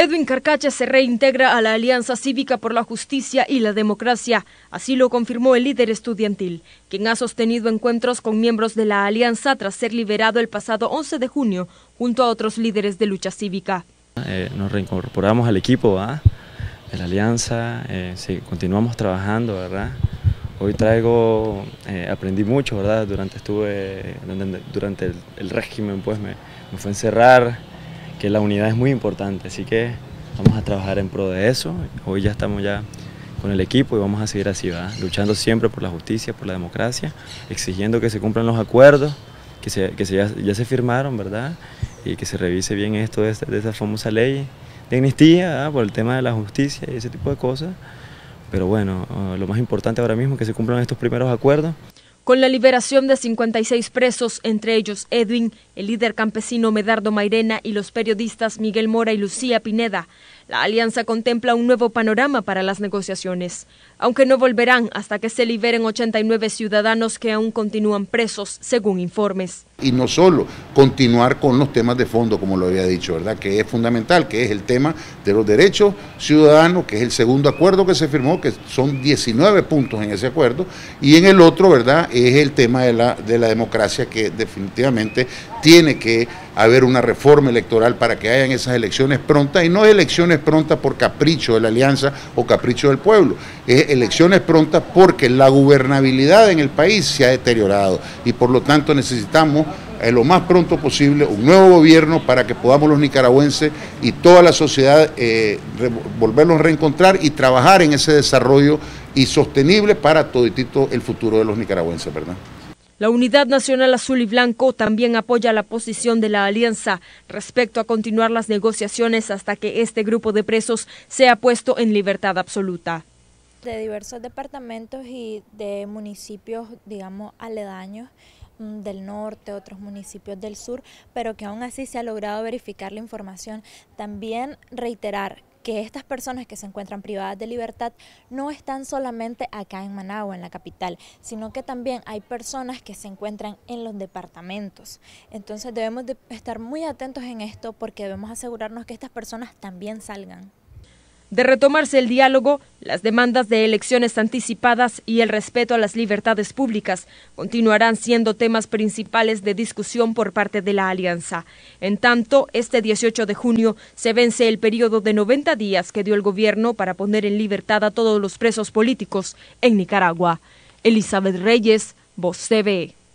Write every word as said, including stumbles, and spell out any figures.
Edwin Carcache se reintegra a la Alianza Cívica por la Justicia y la Democracia. Así lo confirmó el líder estudiantil, quien ha sostenido encuentros con miembros de la alianza tras ser liberado el pasado once de junio, junto a otros líderes de lucha cívica. Eh, nos reincorporamos al equipo ¿verdad? de la alianza, eh, sí, continuamos trabajando, ¿verdad? Hoy traigo, eh, aprendí mucho, ¿verdad? Durante estuve, durante el, el régimen, pues me, me fue a encerrar, que la unidad es muy importante, así que vamos a trabajar en pro de eso. Hoy ya estamos ya con el equipo y vamos a seguir así, ¿verdad? Luchando siempre por la justicia, por la democracia, exigiendo que se cumplan los acuerdos, que, se, que se ya, ya se firmaron, ¿verdad? Y que se revise bien esto de, esta, de esa famosa ley de amnistía, ¿verdad? Por el tema de la justicia y ese tipo de cosas. Pero bueno, lo más importante ahora mismo es que se cumplan estos primeros acuerdos. Con la liberación de cincuenta y seis presos, entre ellos Edwin, el líder campesino Medardo Mairena y los periodistas Miguel Mora y Lucía Pineda, la alianza contempla un nuevo panorama para las negociaciones, aunque no volverán hasta que se liberen ochenta y nueve ciudadanos que aún continúan presos, según informes. Y no solo continuar con los temas de fondo, como lo había dicho, ¿verdad? Que es fundamental, que es el tema de los derechos ciudadanos, que es el segundo acuerdo que se firmó, que son diecinueve puntos en ese acuerdo, y en el otro, ¿verdad?, es el tema de la, de la democracia, que definitivamente tiene que haber una reforma electoral para que hayan esas elecciones prontas, y no elecciones prontas por capricho de la alianza o capricho del pueblo, es elecciones prontas porque la gobernabilidad en el país se ha deteriorado y por lo tanto necesitamos eh, lo más pronto posible un nuevo gobierno para que podamos los nicaragüenses y toda la sociedad eh, volverlos a reencontrar y trabajar en ese desarrollo y sostenible para toditito el futuro de los nicaragüenses, ¿verdad? La Unidad Nacional Azul y Blanco también apoya la posición de la alianza respecto a continuar las negociaciones hasta que este grupo de presos sea puesto en libertad absoluta. De diversos departamentos y de municipios, digamos, aledaños del norte, otros municipios del sur, pero que aún así se ha logrado verificar la información. También reiterar que estas personas que se encuentran privadas de libertad no están solamente acá en Managua, en la capital, sino que también hay personas que se encuentran en los departamentos. Entonces debemos de estar muy atentos en esto porque debemos asegurarnos que estas personas también salgan. De retomarse el diálogo, las demandas de elecciones anticipadas y el respeto a las libertades públicas continuarán siendo temas principales de discusión por parte de la alianza. En tanto, este dieciocho de junio se vence el periodo de noventa días que dio el gobierno para poner en libertad a todos los presos políticos en Nicaragua. Elizabeth Reyes, Voz T V.